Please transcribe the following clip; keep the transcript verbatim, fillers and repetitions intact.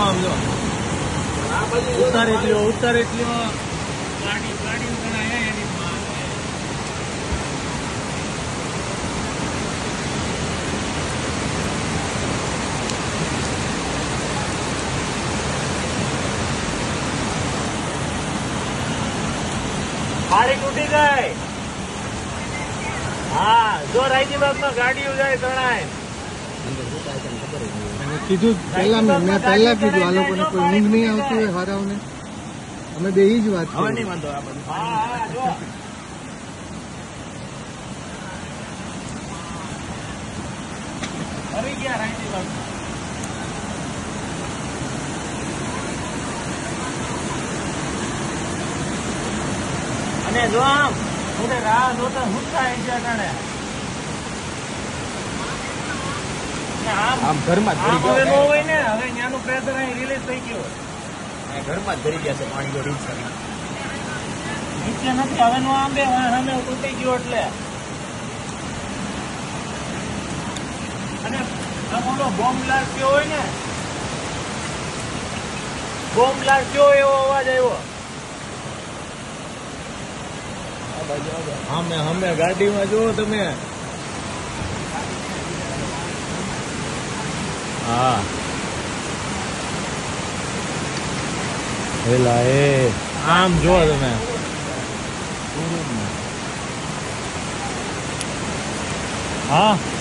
આમ જો ઉતાર એટલી ઉતાર એટલી ગાડી ગાડી ગણાય એની ગાડી તૂટી ગઈ. હા જો રાયજીબાગ માં ગાડીઓ જાય ગણાય. કીધું પહેલા મેં પહેલા કીધું આ લોકોને કોઈ ઊંઘ નહીં આવતી હોય હારાઓને. અમે બે જ વાત હવે નહીં વાંધો આ બધું. હા હા જો આવી ગયા રાયજીબાગ. અને જો આમ હું રાહ જોતા હુંતા આવી ગયા જાણે આમ ઘરમાં જ ભરી ગયા. હવે ન હોય ને હવે ત્યાંનું પ્રેશર અહીં રિલીઝ થઈ ગયું. ઘરમાં જ ભરી ગયા છે પાણી જો રીચ કરી નીચે નથી. હવે નો આંબે સામે તૂટી ગયો એટલે. અને આ મોટો બોમ્બ બ્લાસ્ટ થયો હોય ને બોમ્બ બ્લાસ્ટ થયો એવો અવાજ આવ્યો. અમે અમે ગાડીમાં જુઓ તમે. હા પેલા એ આમ જો તમે. હા